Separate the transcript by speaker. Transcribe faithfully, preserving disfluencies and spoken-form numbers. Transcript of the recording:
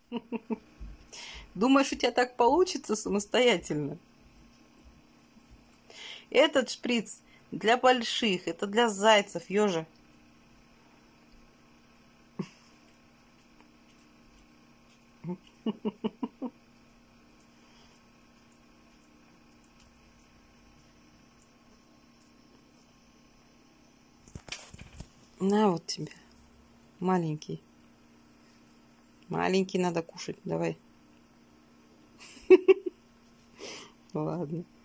Speaker 1: Думаешь, у тебя так получится самостоятельно? Этот шприц для больших, это для зайцев, ёжа. На вот тебе, маленький. Маленький надо кушать, давай. Ладно.